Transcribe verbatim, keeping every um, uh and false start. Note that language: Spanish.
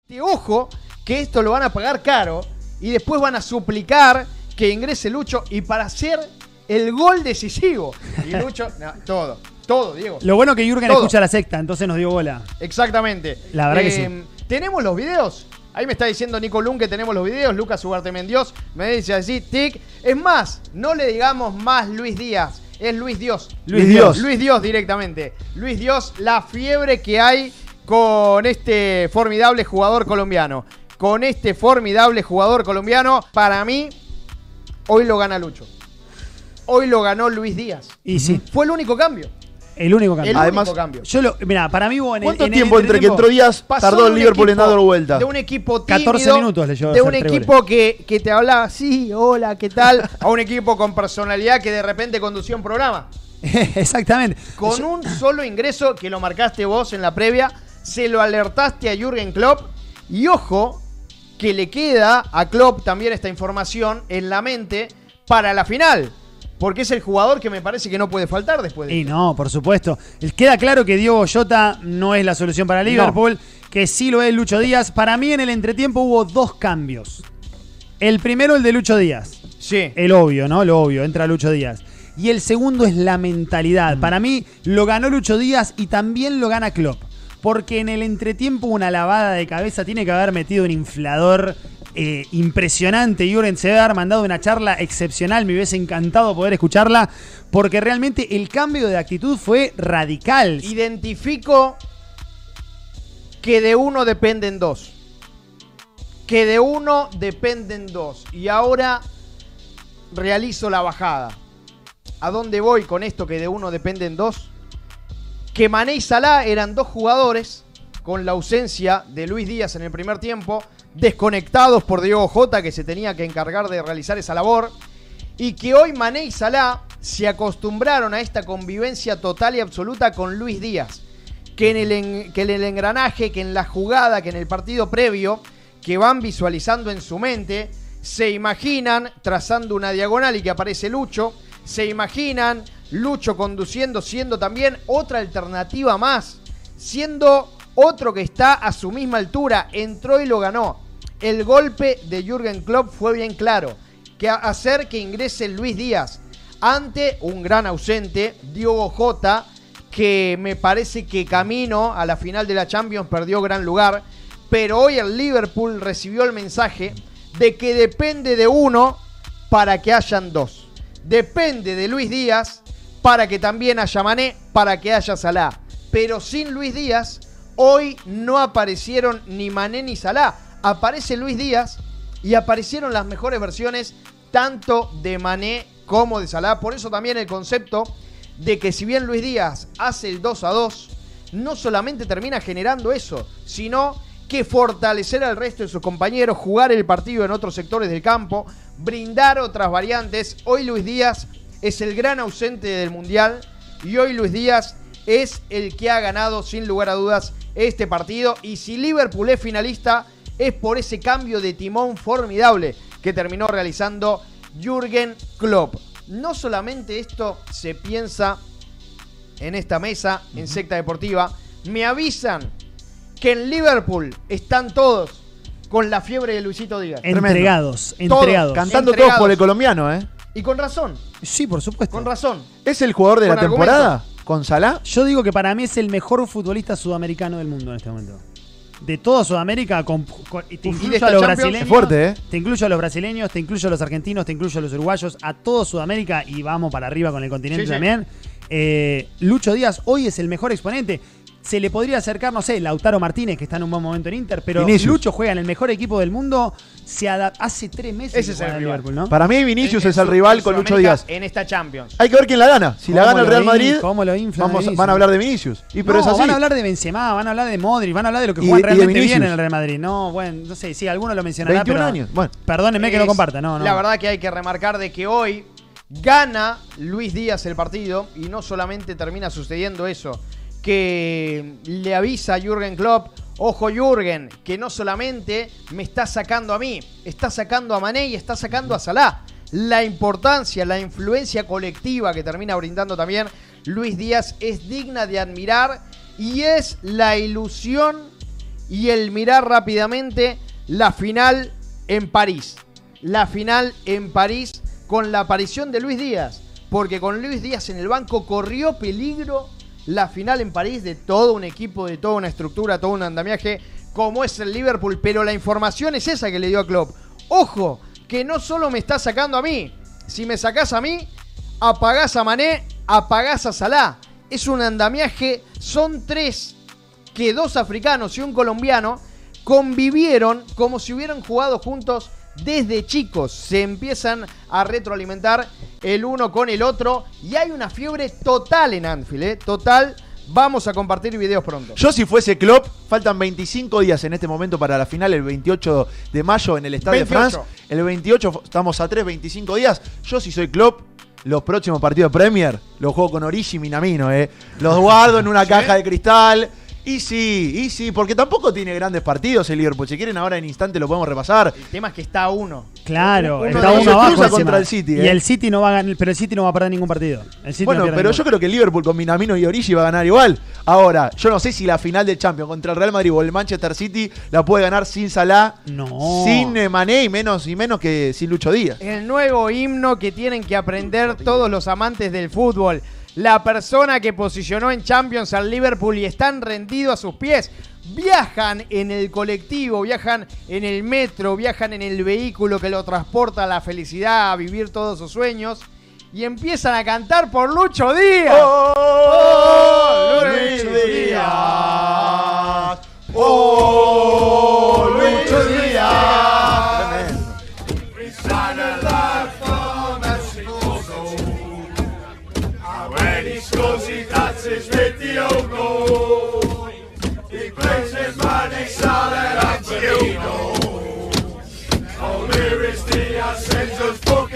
Te ojo que esto lo van a pagar caro y después van a suplicar que ingrese Lucho y para hacer el gol decisivo. Y Lucho, no, todo, todo, Diego. Lo bueno que Jürgen todo. escucha la secta, entonces nos dio bola. Exactamente. La verdad eh, que sí. ¿Tenemos los videos? Ahí me está diciendo Nico Lun que tenemos los videos. Lucas Ugarte Mendios me dice así, tic. Es más, no le digamos más Luis Díaz. Es Luis Dios. Luis Dios. Luis Dios directamente. Luis Dios, la fiebre que hay con este formidable jugador colombiano. Con este formidable jugador colombiano, para mí, hoy lo gana Lucho. Hoy lo ganó Luis Díaz. Y sí. Fue el único cambio. El único cambio. El Además, único cambio. Yo lo, mira, para mí hubo en el ¿Cuánto en tiempo el entre que entró Díaz Pasó tardó de el un Liverpool en equipo- dar vuelta? De un equipo tímido, catorce minutos le llevó a de hacer un tres equipo que, que te hablaba, sí, hola, ¿qué tal? A un equipo con personalidad que de repente conducía un programa. Exactamente. Con Yo- un solo ingreso que lo marcaste vos en la previa, se lo alertaste a Jürgen Klopp. Y ojo, que le queda a Klopp también esta información en la mente para la final. Porque es el jugador que me parece que no puede faltar después de Y esto. no, por supuesto. Queda claro que Diogo Jota no es la solución para Liverpool, no. Que sí lo es Lucho Díaz. Para mí en el entretiempo hubo dos cambios. El primero, el de Lucho Díaz. Sí. El obvio, ¿no? Lo obvio, entra Lucho Díaz. Y el segundo es la mentalidad. Mm. Para mí lo ganó Lucho Díaz y también lo gana Klopp. Porque en el entretiempo una lavada de cabeza, tiene que haber metido un inflador eh, impresionante. Jürgen se debe haber mandado una charla excepcional, me hubiese encantado poder escucharla, porque realmente el cambio de actitud fue radical. Identifico que de uno dependen dos. Que de uno dependen dos. Y ahora realizo la bajada. ¿A dónde voy con esto que de uno dependen dos? Que Mané y Salah eran dos jugadores con la ausencia de Luis Díaz en el primer tiempo, desconectados por Diogo Jota, que se tenía que encargar de realizar esa labor, y que hoy Mané y Salah se acostumbraron a esta convivencia total y absoluta con Luis Díaz, que en el, en, que en el engranaje, que en la jugada, que en el partido previo, que van visualizando en su mente, se imaginan trazando una diagonal y que aparece Lucho, se imaginan Lucho conduciendo, siendo también otra alternativa más, siendo otro que está a su misma altura, entró y lo ganó. El golpe de Jürgen Klopp fue bien claro, que hacer que ingrese Luis Díaz ante un gran ausente, Diogo Jota, que me parece que camino a la final de la Champions perdió gran lugar, pero hoy el Liverpool recibió el mensaje de que depende de uno para que hayan dos. Depende de Luis Díaz para que también haya Mané, para que haya Salah. Pero sin Luis Díaz, hoy no aparecieron ni Mané ni Salah. Aparece Luis Díaz y aparecieron las mejores versiones tanto de Mané como de Salah. Por eso también el concepto de que si bien Luis Díaz hace el dos a dos, no solamente termina generando eso, sino que fortalecer al resto de sus compañeros, jugar el partido en otros sectores del campo, brindar otras variantes. Hoy Luis Díaz es el gran ausente del Mundial y hoy Luis Díaz es el que ha ganado sin lugar a dudas este partido. Y si Liverpool es finalista, es por ese cambio de timón formidable que terminó realizando Jürgen Klopp. No solamente esto se piensa en esta mesa, en Secta Deportiva. Me avisan que en Liverpool están todos con la fiebre de Luisito Díaz. Entregados, Todos, entregados. Cantando Entregados. todos por el colombiano, ¿eh? Y con razón, Sí, por supuesto. con razón. ¿Es el jugador de Con la temporada argumentos. con Salah? Yo digo que para mí es el mejor futbolista sudamericano del mundo en este momento. De toda Sudamérica, con, con- y te Uf, y incluyo de esta a los Champions, brasileños. es fuerte, ¿eh? Te incluyo a los brasileños, te incluyo a los argentinos, te incluyo a los uruguayos, a todo Sudamérica y vamos para arriba con el continente Sí, sí. también. Eh, Lucho Díaz hoy es el mejor exponente. Se le podría acercar, no sé, Lautaro Martínez, que está en un buen momento en Inter, pero Vinicius. Lucho juega en el mejor equipo del mundo. Se adap- hace tres meses Ese que es juega el en rival. Liverpool, ¿no? Para mí Vinicius En- es el en rival Sud- con en Lucho Sudamérica, Díaz. En esta Champions. Hay que ver quién la gana. Si la ¿Cómo gana el lo Real in- Madrid, cómo lo inflan a vamos, Vinicius? van a hablar de Vinicius. Y pero No, es así. van a hablar de Benzema, van a hablar de Modric, van a hablar de lo que Y juegan de- y de realmente bien Vinicius. en el Real Madrid. No, bueno, no sé, sí, alguno lo mencionará, veintiún pero años. Bueno, perdónenme que no Es- comparta, no, no. La verdad que hay que remarcar de que hoy gana Luis Díaz el partido y no solamente termina sucediendo eso, que le avisa a Jürgen Klopp, ojo Jürgen, que no solamente me está sacando a mí, está sacando a Mané y está sacando a Salah. La importancia, la influencia colectiva que termina brindando también Luis Díaz es digna de admirar y es la ilusión y el mirar rápidamente la final en París. La final en París con la aparición de Luis Díaz, porque con Luis Díaz en el banco corrió peligro la final en París de todo un equipo, de toda una estructura, todo un andamiaje como es el Liverpool, pero la información es esa que le dio a Klopp. Ojo, que no solo me está sacando a mí, si me sacás a mí, apagás a Mané, apagás a Salah. Es un andamiaje, son tres, que dos africanos y un colombiano convivieron como si hubieran jugado juntos desde chicos. Se empiezan a retroalimentar el uno con el otro y hay una fiebre total en Anfield, ¿eh? Total. Vamos a compartir videos pronto. Yo si fuese Klopp, faltan veinticinco días en este momento para la final, el veintiocho de mayo en el Stade de France. El veintiocho, estamos a tres, veinticinco días. Yo si soy Klopp, los próximos partidos de Premier los juego con Origi y Minamino, ¿eh? Los guardo en una ¿Sí? caja de cristal. Y sí, y sí, porque tampoco tiene grandes partidos el Liverpool. Si quieren ahora en instante lo podemos repasar. El tema es que está a uno. Claro, Uno está de uno ellos abajo cruza encima. contra el City, Y ¿eh? el City no va a ganar, pero el City no va a perder ningún partido. El City Bueno, no pierde pero ninguno. yo creo que el Liverpool con Minamino y Origi va a ganar igual. Ahora, yo no sé si la final del Champions contra el Real Madrid o el Manchester City la puede ganar sin Salah, No. sin eh, Mané y menos y menos que sin Lucho Díaz. El nuevo himno que tienen que aprender todos los amantes del fútbol. La persona que posicionó en Champions al Liverpool y están rendidos a sus pies. Viajan en el colectivo, viajan en el metro, viajan en el vehículo que lo transporta a la felicidad, a vivir todos sus sueños. Y empiezan a cantar por Lucho Díaz. ¡Oh, Luis Díaz! ¡Oh, Lucho Díaz! Tremendo. Sends us